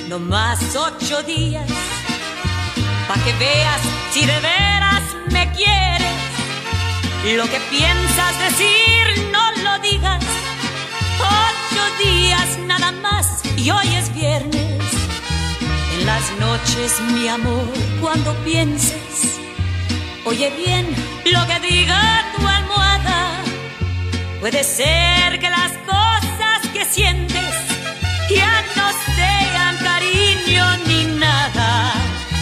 no más 8 días, pa' que veas si de veras me quieres. Lo que piensas decir no lo digas. 8 días nada más y hoy es viernes. En las noches, mi amor, cuando pienses, oye bien lo que diga tu almohada. Puede ser que las cosas que sientes ya no sean cariño ni nada.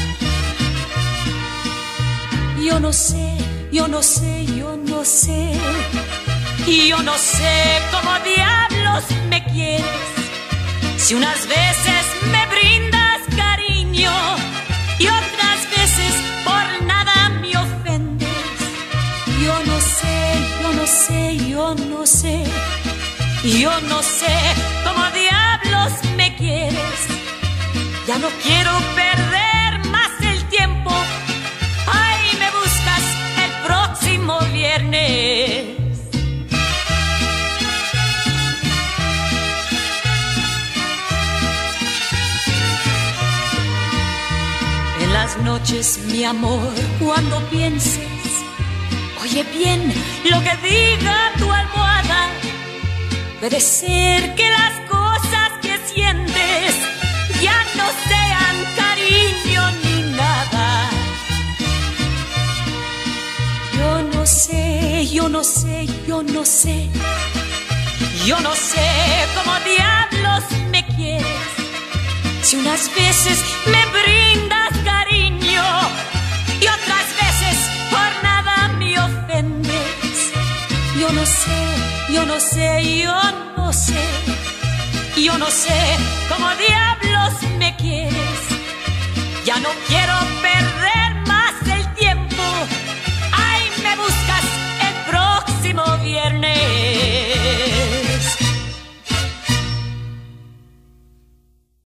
Yo no sé, yo no sé, yo no sé. Yo no sé cómo diablos me quieres. Si unas veces me brindas cariño y otras veces por nada me ofendes. Yo no sé, yo no sé, yo no sé. Yo no sé cómo diablos me quieres. Ya no quiero perder más el tiempo. Ay, me buscas el próximo viernes. En las noches, mi amor, cuando pienses, oye bien lo que diga tu almohada. Puede ser que las cosas que sientes ya no sean cariño ni nada. Yo no sé, yo no sé, yo no sé. Yo no sé cómo diablos me quieres. Si unas veces me brindas cariño y otras veces por nada me ofendes. Yo no sé, yo no sé, yo no sé. Yo no sé cómo diablos me quieres. Ya no quiero perder